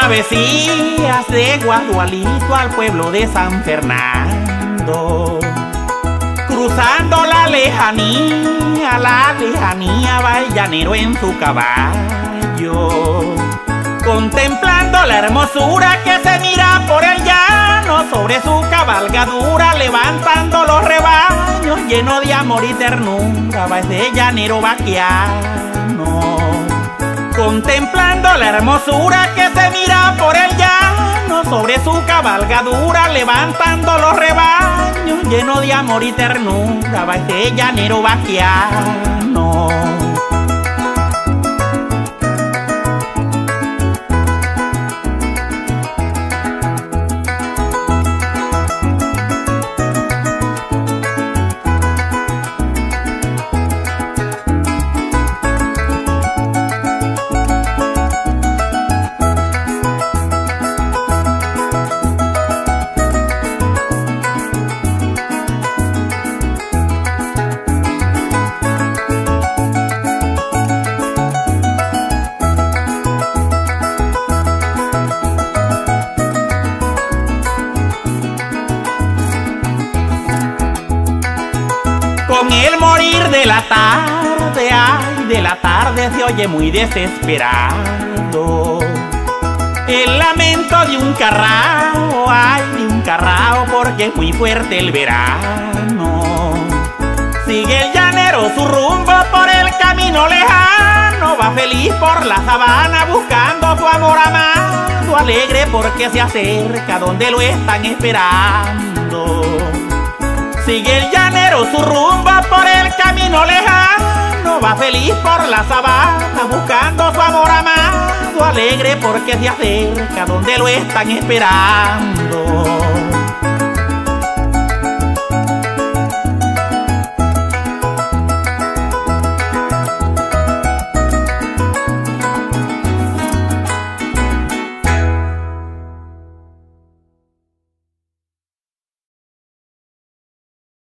travesías de Guadualito al pueblo de San Fernando. Cruzando la lejanía va el llanero en su caballo, contemplando la hermosura que se mira por el llano. Sobre su cabalgadura levantando los rebaños, lleno de amor y ternura va ese llanero vaquiano, contemplando la hermosura que se mira por el llano. Sobre su cabalgadura levantando los rebaños, lleno de amor y ternura va ese llanero vaquiano. Con el morir de la tarde, ay, de la tarde se oye muy desesperado el lamento de un carrao, ay, de un carrao, porque es muy fuerte el verano. Sigue el llanero su rumbo por el camino lejano, va feliz por la sabana buscando su amor amado, alegre porque se acerca donde lo están esperando. Sigue el llanero su rumbo por el camino lejano, va feliz por la sabana buscando su amor amado, alegre porque se acerca donde lo están esperando.